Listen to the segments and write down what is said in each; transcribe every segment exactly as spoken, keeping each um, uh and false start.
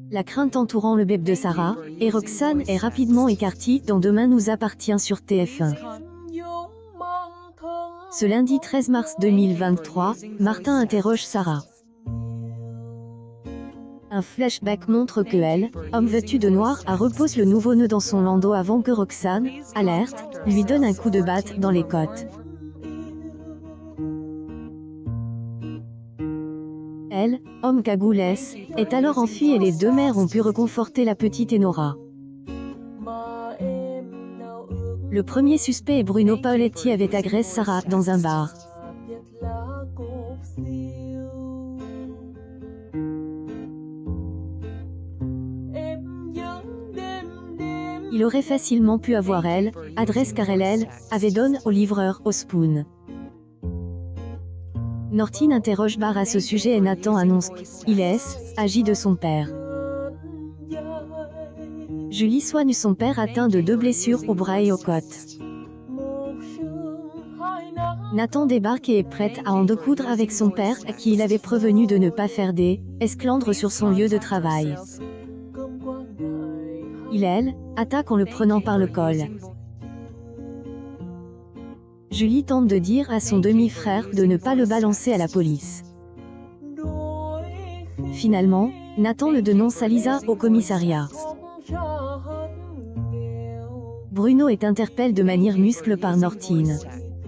La crainte entourant le bébé de Sarah et Roxane est rapidement écartée dans Demain nous appartient sur T F un. Ce lundi treize mars deux mille vingt-trois, Martin interroge Sarah. Un flashback montre que elle, homme vêtu de noir, a repose le nouveau nœud dans son landau avant que Roxane, alerte, lui donne un coup de batte dans les côtes. Elle, homme cagoulesse, est alors enfuie et les deux mères ont pu reconforter la petite Enora. Le premier suspect est Bruno Paoletti avait agressé Sarah dans un bar. Il aurait facilement pu avoir elle, adresse car elle, elle, avait donné au livreur, au spoon. Nortine interroge Bar à ce sujet et Nathan annonce qu'il est agi de son père. Julie soigne son père atteint de deux blessures au bras et aux côtes. Nathan débarque et est prête à en découdre avec son père, à qui il avait prévenu de ne pas faire des esclandres sur son lieu de travail. Il, elle, attaque en le prenant par le col. Julie tente de dire à son demi-frère de ne pas le balancer à la police. Finalement, Nathan le dénonce à Lisa au commissariat. Bruno est interpellé de manière muscle par Nortine.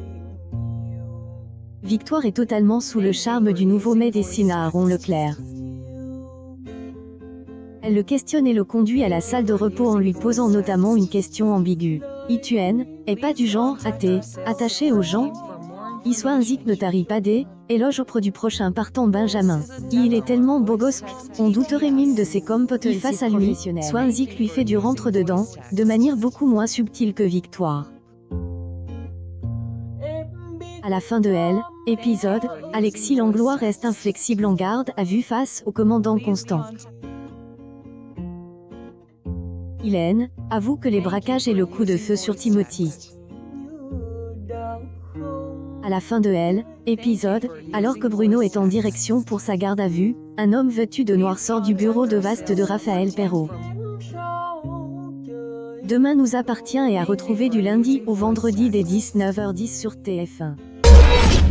Victoire est totalement sous le charme du nouveau médecin Aaron Leclerc. Elle le questionne et le conduit à la salle de repos en lui posant notamment une question ambiguë. Ituen est pas du genre athée, attaché aux gens. Il soit ainsi que ne tarit pas des éloges auprès du prochain partant Benjamin. Il est tellement beau gosse qu'on douterait même de ses compétences face à lui. Soit ainsi que lui fait du rentre dedans, de manière beaucoup moins subtile que Victoire. À la fin de elle, épisode, Alexis Langlois reste inflexible en garde à vue face au commandant Constant. Hélène avoue que les braquages et le coup de feu sur Timothy. À la fin de elle, épisode, alors que Bruno est en direction pour sa garde à vue, un homme vêtu de noir sort du bureau de vaste de Raphaël Perrault. Demain nous appartient et à retrouver du lundi au vendredi dès dix-neuf heures dix sur T F un.